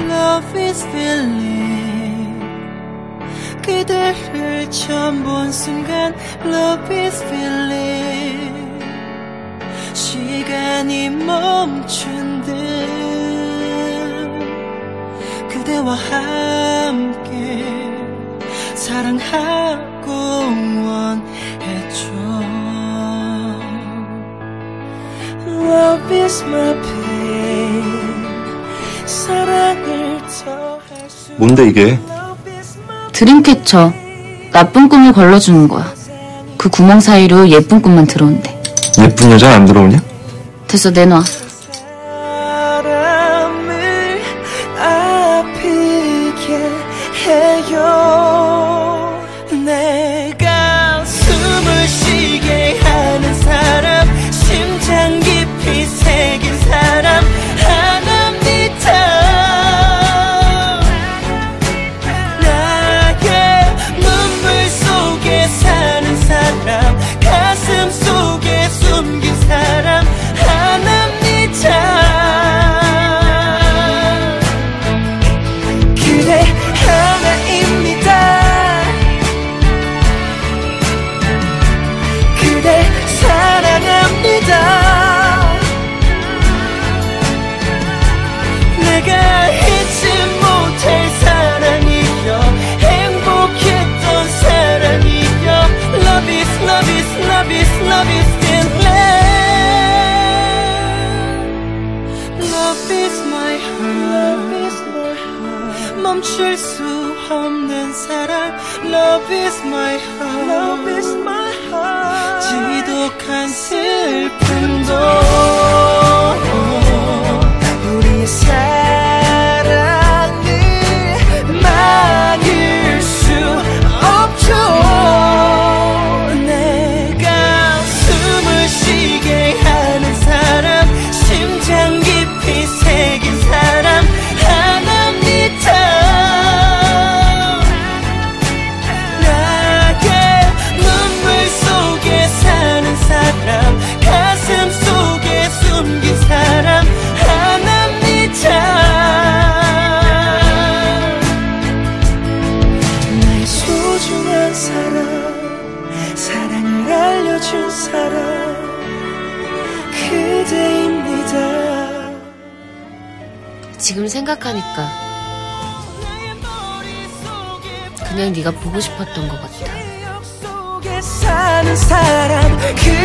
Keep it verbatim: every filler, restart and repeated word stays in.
Love is feeling 그대를 처음 본 순간 Love is feeling 시간이 멈춘 듯 그대와 함께 사랑하고 원해줘 Love is my pain 사랑을 더할 수 뭔데 이게? 드림캐쳐. 나쁜 꿈을 걸러주는 거야. 그 구멍 사이로 예쁜 꿈만 들어온대. 예쁜 여자 안 들어오냐? 됐어, 내놔. 사람을 아프게 해요 내가 숨을 쉬게 하는 사람 심장 깊이 새긴 사람 하나입니다 나의 눈물 속에 사는 사람 가슴 속에 숨긴 사람 하나입니다 그대 하나입니다 그대 사랑합니다 내가 잊지 못할 사랑이여 행복했던 사랑이여 Love is, love is, love is, love is still love Love is my heart Love is my heart 멈출 수 없는 사랑 Love is my heart Love is my heart 지독한 슬픔도 우리의 사랑을 막을 수 없죠 내가 숨을 쉬게 하는 사람 심장 깊이 새긴 사람 하나입니다 나의 눈물 속에 사는 사람 가슴 속에 숨긴 사람 하나입니다 나의 소중한 사람 사랑을 알려준 사람 그대입니다 지금 생각하니까 그냥 네가 보고 싶었던 것 같아. 기억 속에 사는 사람